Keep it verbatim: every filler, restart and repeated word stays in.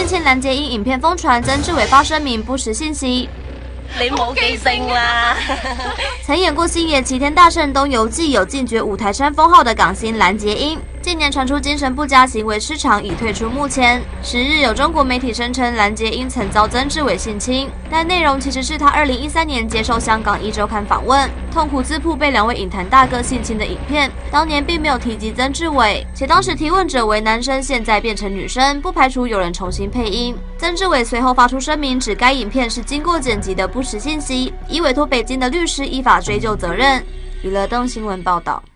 性侵蓝洁瑛影片疯传，曾志伟发声明不实信息。 你冇記性啦！ 曾演过星爷《齐天大圣东游记》有进爵五台山封号的港星蓝洁瑛，近年传出精神不佳、行为失常，已退出幕前。十日有中国媒体声称蓝洁瑛曾遭曾志伟性侵，但内容其实是他二零一三年接受香港一周刊访问，痛苦自曝被两位影坛大哥性侵的影片。当年并没有提及曾志伟，且当时提问者为男生，现在变成女生，不排除有人重新配音。曾志伟随后发出声明，指该影片是经过剪辑的不实信息，已委托北京的律师依法追究责任。娱乐动新闻报道。